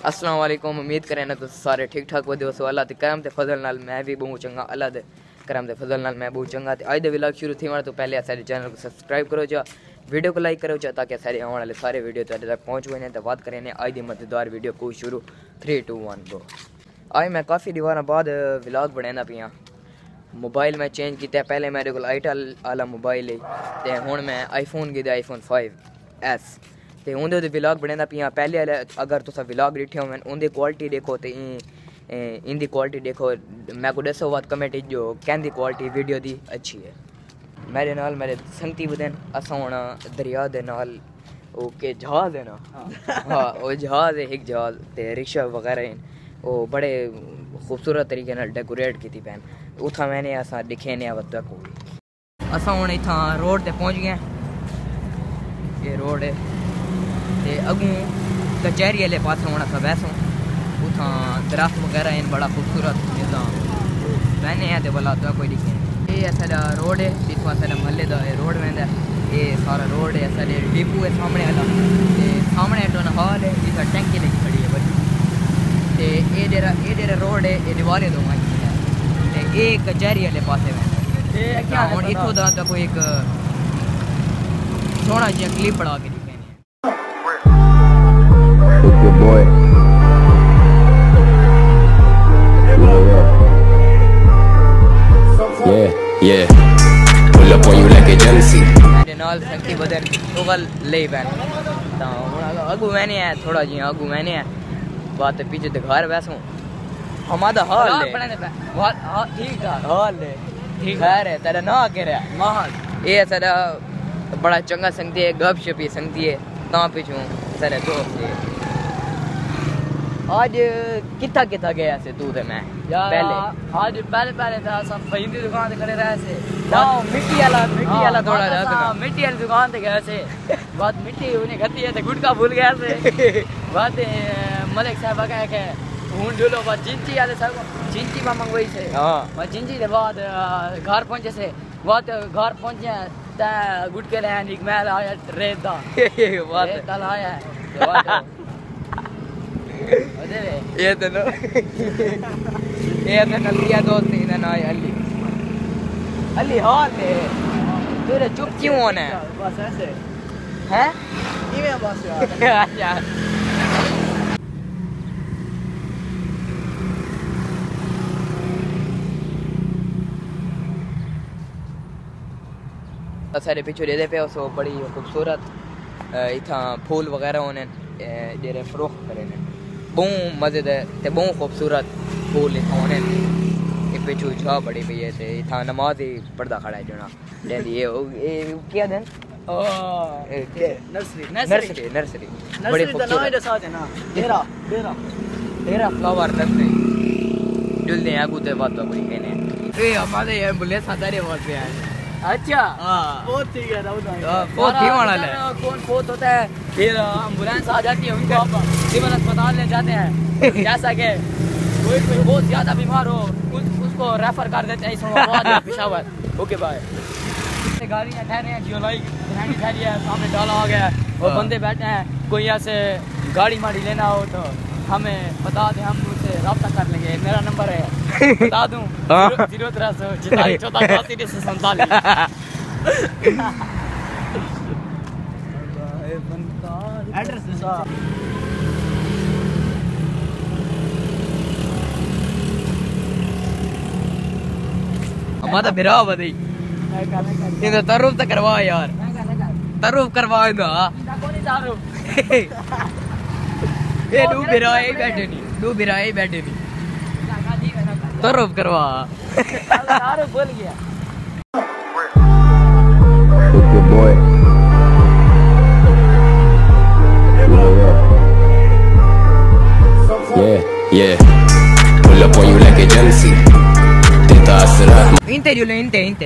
अस्सलाम वालेकुम। उम्मीद करें ना तो सारे ठीक ठाक वधियो सो अल्लाह ते करम ते फजल नाल मैं भी बहुत चंगा। अल्लाह ते करम ते फजल नाल मैं बहुत चंगा। ते अज दे व्लॉग शुरू थी तो पहले सारे चैनल को सब्सक्राइब करो जा, वीडियो को लाइक करो जा ताकि सारे आने वाले सारे वीडियो तेरे तक पहुँच गए हैं। तो बात करें अज की मजेदार वीडियो को शुरू 3 2 1 गो। आज मैं काफ़ी दीवार बाद व्लॉग बनाना पिया। मोबाइल मैं चेंज किया, पहले मेरे को आईटेल आला मोबाइल है तो हूँ मैं आईफोन की आईफोन 5S तो उन्हें व्लॉग बनाना पिया। पहले अगर तुम व्लॉग डिठे हो उनकी क्वालिटी देखो तो इनकी क्वालिटी देखो, मैं को दसो बात कमेंट जो कहती क्वालिटी वीडियो की अच्छी है। मेरे नाल मेरे संगती बदन असा होना दरिया के नाल ओके जहाज़ है ना। हाँ वो जहाज़ है, एक जहाज़ तो रिक्शा वगैरह हैं वो बड़े खूबसूरत तरीके नाल डेकोरेट की पैन उथा मैंने असा दिखे ने अब तक असा हूँ इतना रोड ते पहुँच गए। ये रोड है ते अगू कचहरी वाले पास होना था वैसों उथा दरख्त वगैरह हैं बड़ा खूबसूरत जिदा मैंने है तो भला तो कोई दिखे। ये सारा रोड है जितों सारा महल्ले का रोड वहदा ये सारा रोड है। सारे डिपू है सामने वाला सामने टोन हॉल है जिसका टैंकी लगी खड़ी है बड़ी तो ये जेरा रोड है ये दिवाले दो है ये कचहरी वाले पास वहदा हूँ इतों का कोई एक सोहना जिहा क्लिप बना के Good boy. Yeah. Pull up on you like a Genesee. मेरे नाल संगती बदन टोगल ले बैन तो अगू मैंने है थोड़ा जी अगू मैंने है बात पीछे दिखा वैसों हमारा हाल है ठीक है हाल है ठीक है तेरा ना के रहा महल ये सारा बड़ा चंगा संगती है गप शपी संगती है ता पीछू सारे दोस्त है। आज कितना कितना गया से तू ते मैं पहले आज पहले था सब फहीम की दुकान पे खड़े रहे से ना मिट्टी वाला थोड़ा हाँ, मिट्टी वाली दुकान पे गए से बात मिट्टी उन्हें खती है तो गुटका भूल गया से बात मलिक साहब कहे के हूं डोलो बात जिंची वाले साहब जिंची में मंगवाई से हां बात जिंची के बाद घर पहुंचे से बात घर पहुंचे ता गुटके ले निक मैल आया रेत दा बात कल आया ये तो नलिया दोस्त इधर ना अली अली हाल है तेरे चुप क्यों होना है बस ऐसे हैं इवे बस यार अच्छा सारे पिछू दे पे सो बड़ी खूबसूरत इतना फूल वगैरह होने जेरे फरोख्त करे ने बहुत मजे दे ते बहुत खूबसूरत फूल इतना होने ये पिछू छा बड़ी पई है ते इतना नमाज ही पढ़दा खड़ा है जना लेंदी ये क्या देन नर्सरी बड़ी खूबसूरत साथ है ना तेरा फ्लावर नर्सरी जुलदे आगू ते बात बड़ी कहने ए हमारे एम्बुलेंस आधारे बात पे आए। अच्छा हाँ बहुत ठीक है बहुत ही वाला है कौन फोत होता है फिर एम्बुलेंस आ जाती है उनको सिविल अस्पताल ले जाते हैं जैसा कि कोई बहुत ज्यादा बीमार हो उसको रेफर कर देते हैं इस्लामाबाद पेशावर। ओके बाय गाड़ियाँ ठहरे हैं जियोलाइक ठहरी है सामने डाला आ गया है और बंदे बैठे हैं कोई ऐसे गाड़ी माड़ी लेना हो तो हमें बता दें हम उससे रब्ता कर लेंगे। मेरा नंबर है बता दूं 0344 एड्रेस हमारा बिरा बदई ये तारुफ तो करवा यार तारुफ करवा इनका ये दू बिरा ही बैठे नहीं तारुफ करवा तारुफ बोल गया Good boy. Yeah. Pull up on you like a Genesee. Inte Julia, inte.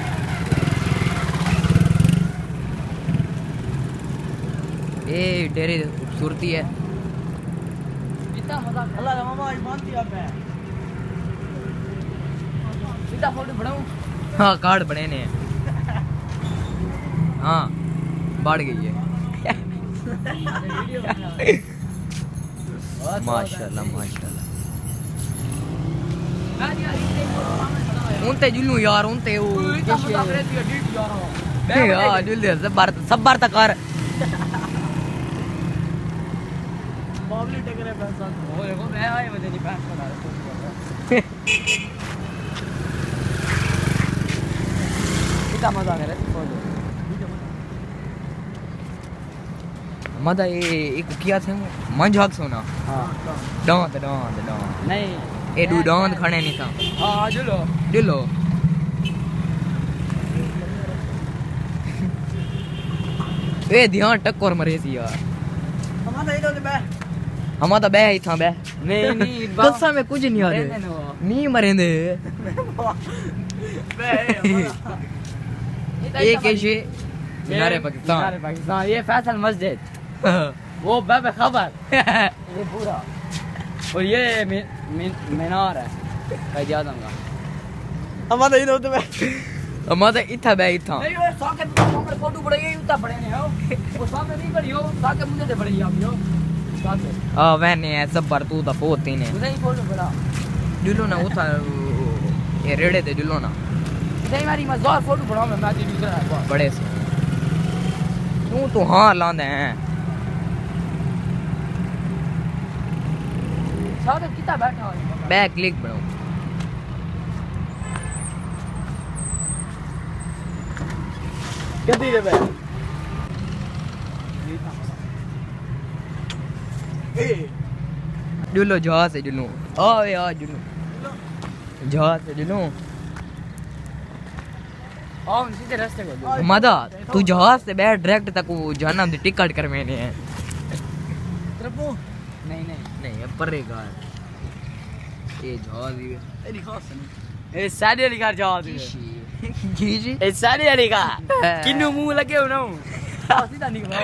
ये डेरे खूबसूरती है इतना मजा अल्लाह मामा आज मानती आप है सीधा फोटो बनाऊं हाँ कार्ड बने ने हाँ बढ़ गई है माशाल्लाह माशाल्लाह उनते जुलू यार उनते वो यार जुलदे सबर तक कर बाबली टकरे पैसा हो देखो मैं आए मुझे नहीं पैसा बना कितना मजा आ रहा है मदा ये एक किया थे मंझ हक सोना हां डांद नहीं ए दू डांद खाने नहीं था हां जुलो ए ध्यान टक्कर मरे सी यार हमारा बे ही था बे नहीं कसम में कुछ नहीं आ रहा नहीं मरेंदे एक ऐसे मीनारे पाकिस्तान ये फैसल मस्जिद वो बाबे खबर ये पूरा और ये मीनार है कह जा दूंगा हमारा इधर तो हमारा इथा बे इथा नहीं वो साके नंबर फोटो पड़े ये उतना पड़े ने हो वो सामने नहीं पड़ी हो साके मुझे दे पड़ी आप यो साके हां वहने है सब पर तू दा पोती ने उधर ही फोटो पड़ा जुलो ना उथा ये रेड़े दे जुलो ना नहीं मारी मज़ार फोटो पड़ा मैं जी दूसरा बड़े से तू तो हां लांदे हैं साके कितना बैठा हो बैक क्लिक बनाओ कितनी दे बे जुलो जहाज से जुलो आ यार जुलो जहाज से जुलो आओ सीधे रास्ते को मदा तू जहाज से बैठ डायरेक्ट तक वो जाना दी टिकट कर मैंने है तरफो नहीं अब परेगा ये जहाज ही तेरी खास नहीं ए सादी वाली कार जाओ जी ए सादी वाली का किन्नू मुंह लगे हो ना सीधा निकलो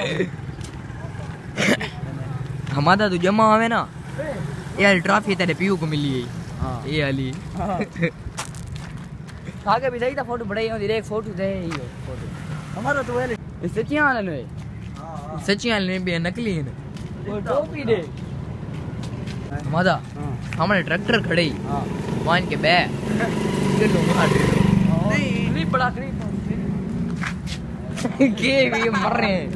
हमारा तो जमा आवे ना यार ट्रॉफी तेरे पीयू को मिली है हां ये वाली आगे भी सही था फोटो बड़े हो एक फोटो दे ही फोटो हमारा तो वेले सच्चियां वाला है हां सच्चियां ने भी नकली है वो टोपी दे हमारा हमारे ट्रैक्टर खड़े ही हां मान के बे चलो नहीं क्लिप बड़ा क्लिप के भी मर रहे हैं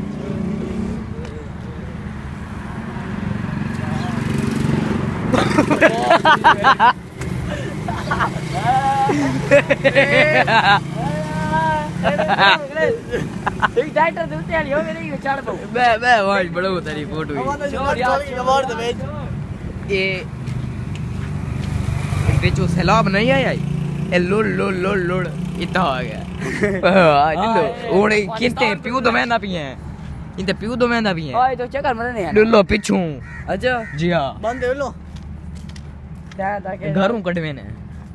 एक डाइटर देते हैं यो मेरे चढ़ पाओ बे वाज बड़ा तेरी फोटो ये बेचो सैलाब नहीं आया ए लोड इतना आ गया लो ओड़े किते पियो तो मैं ना पिए इनते पियो तो मैं ना पिए ओए तो चक्कर मत नहीं लो पिछू अच्छा जी हां बंद दे लो क्या ताके घरों कटवे ने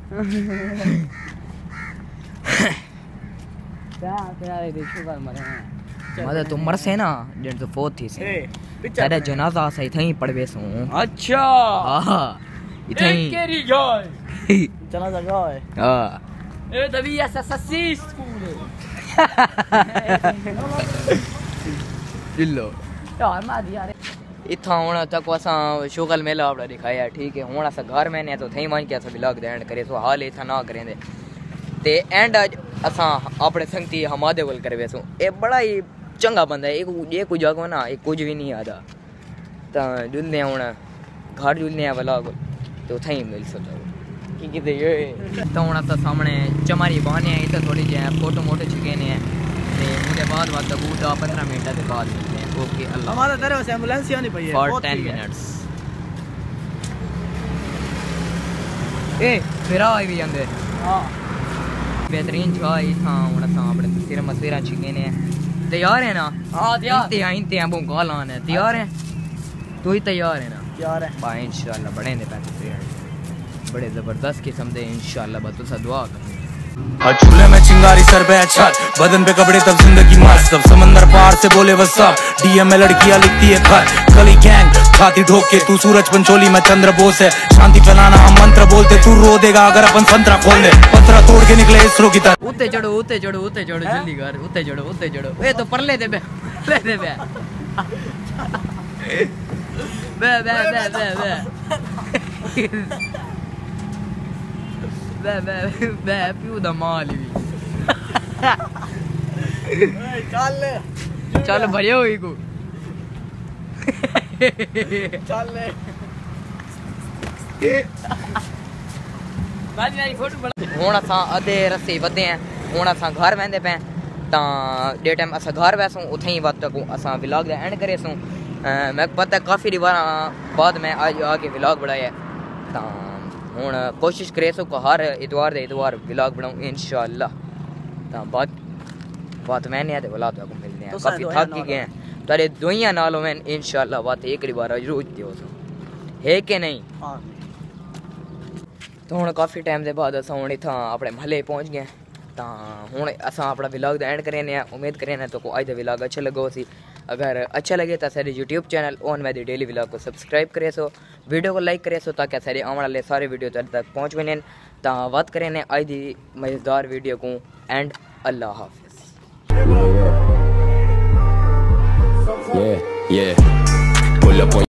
क्या तेरे देशो पर मरे मदद तो मर से ना जन तो फोत थी से तेरा जनाजा सही थई पड़वे सो अच्छा हां इथई केरी जाय जनाजा जाय हां ए तभी एसएससी स्कूल दिलो यार मार दिया रे इथा होना तक असा शुगल मेला आपड़ा दिखाया ठीक है होना सा घर में ने तो थई मान के असा व्लॉग एंड करे तो हाल इथा ना करेंदे ते एंड आज असा अपने संगती हमादे कोल करवे सो ए बड़ा ही चंगा बंदा है एक कुछ जागो ना एक कुछ भी नहीं आता ता जुलने होना घर जुलने वाला तो थई मिल सकता कि किते ये तो होना तो सामने चमारी बहाने है इधर थोड़ी जे फोटो मोटो छिके ने ते मुझे बाद बूटा 15 मिनट के बाद मिलते हैं ओके अल्लाह हमारा तरफ से एम्बुलेंस ही नहीं पई है फॉर 10 मिनट्स ए फिर आई भी अंदर हां बेहतरीन चाय था होना सा अपने तस्वीर मस्वीरा छिके ने तैयार है ना हां तैयार इंते अबू गालान है तैयार है तू ही तैयार है ना तैयार है बा इंशाल्लाह बड़े ने पैसे बड़े जबरदस्त किस्म दे इंशाल्लाह बस तुसा दुआ कर और चूल्हे में चिंगारी सर पे छत बदन पे कपड़े तब जिंदगी मस्त तब समंदर पार से बोले बस सब डीएम में लड़कियां लिखती है खत गली गैंग छाती ठोक के तू सूरज पंचोली में चंद्र बोस है शांति फैलाना हम मंत्र बोलते तू रो देगा अगर अपन संतरा खोल दे पत्रा तोड़ के निकले इसरो की तरह उते चढ़ो जल्दी कर उते चढ़ो ए तो परले दे बे बे बे बे बे बे बे बे बे प्यू दा माल भी चल भरियो हुई को चल हुण असां अधे रस्ते वधे हैं हुण असां घर वेंदे पे तां जे टाइम असां घर वैसूं उथे ही वक्त को असां व्लॉग दा एंड करेसूं मैं पता काफ़ी बार बाद मैं आज आके व्लॉग बनाया तां हुण कोशिश करेसो को हर इतवार दे इतवार व्लॉग बनाऊं इंशाअल्लाह तां बात मैंने आते व्लॉग को मिलने हैं काफ़ी थक गए हैं तारे दुनिया नालों में इंशाअल्लाह बात एक बार जरूर दियो है कि नहीं तो हुण काफ़ी टाइम के बाद असां हुण इत्थां अपने महल्ले पहुँच गए तां हुण असां अपना व्लॉग दा एंड करें उम्मीद करें तो को अज दा व्लॉग अच्छा लगो सी अगर अच्छा लगे तो सारे YouTube channel on Vaidi daily vlog को सब्सक्राइब करे सो वीडियो को लाइक करे सो ताकि सारे आने वाले सारे वीडियो तक पहुँच वञनि तां बात करें अज दी मज़ेदार वीडियो को एंड अल्लाह हाफिज़ Yeah, yeah. Pull up on